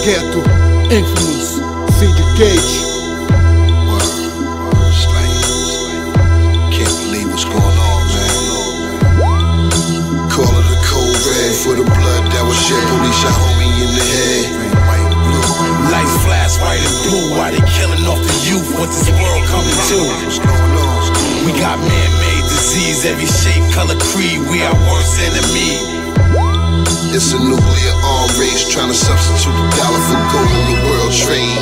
Ghetto, Infamous, C.D. Gage. Can't believe what's going on, man. Call it a cold red for the blood that was shed. Police shot homie in the head. Lights flash white and blue while they killing off the youth. What's this world coming to? We got man-made disease, every shape, color, creed. We our worst enemy. It's a nuclear arm race trying to substitute the dollar for gold in the world trade.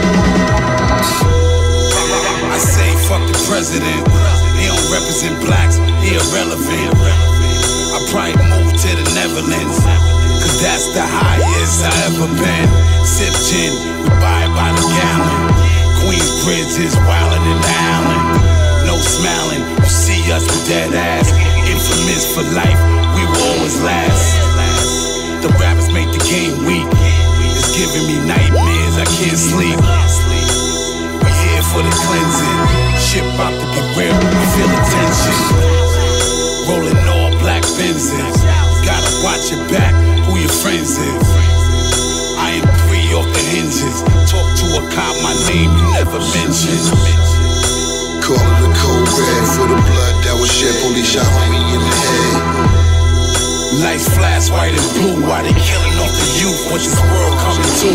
I say fuck the president. He don't represent blacks, he irrelevant. I probably move to the Netherlands, cause that's the highest I ever been. Sip gin, we buy it by the gallon. Queensbridge is wildin' in the island. No smiling, you see us with dead ass. Infamous for life, we will always last. The rappers make the game weak. It's giving me nightmares, I can't sleep. We here for the cleansing. Shit about to be real, I feel the tension. Rolling all black Benzes. Gotta watch your back, who your friends is. I am 3 off the hinges. Talk to a cop, my name you never mentioned. Call it a cold red for the blood that was shed. Police shot homie in the head. Lights flash white and blue while they killing off the youth. What's this world coming to?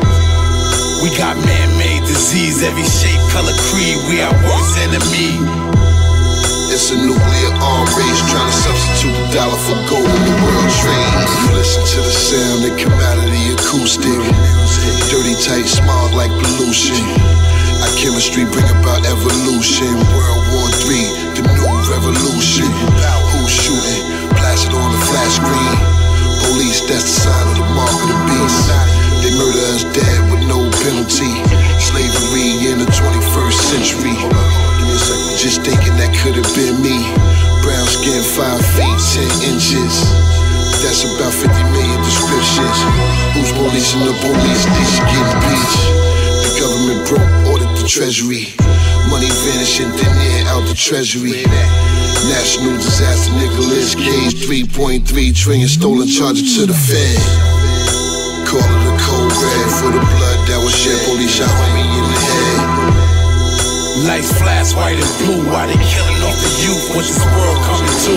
We got man-made disease, every shape, color, creed. We our worst enemy. It's a nuclear arm race trying to substitute the dollar for gold in the world trade. You listen to the sound that come out of the acoustic. Dirty tight smog like pollution. Our chemistry bring about evolution. World War III, the new revolution. Who's shooting? Blasted on the flash screen. Police, that's the sign of the mark of the beast. They murder us dead with no penalty. Slavery in the 21st century. Just thinking that could have been me. Brown skin, 5 feet, 10 inches. That's about 50 million descriptions. Who's releasing the police? They should get impeached. The government broke, ordered the treasury. Money vanishing, thin air out the treasury. National disaster, Nicolas Cage, 3.3 trillion stolen charges to the Fed. Call it a cold red for the blood that was shed. Police shot homie in the head. Lights flash white and blue while they killing off the youth. What's this world coming to?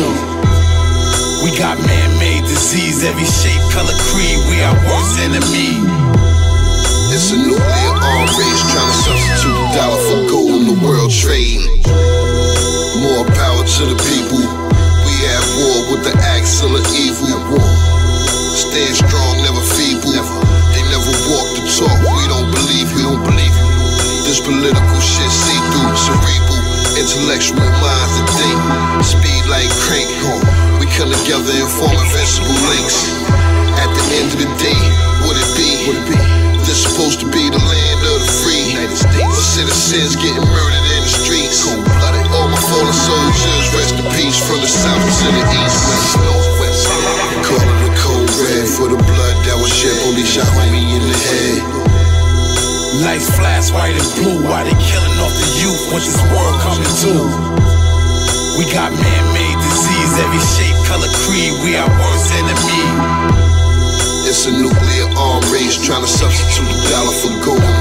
We got man-made disease, every shape, color, creed. We our worst enemy. It's a nuclear arm race trying to substitute the dollar for gold in the world trade. More power to the people. We at war with the acts of evil. Stand strong, never feeble. They never walk the talk. We don't believe you. This political shit see-through, cerebral, intellectual minds that think. Speed like crank. We come together and form invincible links. At the end of the day, would it be? This supposed to be the land of the free. For citizens getting murdered in the streets. All my fallen soldiers, rest in peace. From the south to the east, west, northwest. Call it a cold red for the blood that was shed. Police shot homie in the head. Lights flash white and blue while they killing off the youth. What's this world coming to? We got man-made disease, every shape, color, creed. We our worst enemy. It's a nuclear arm race trying to substitute the dollar for gold.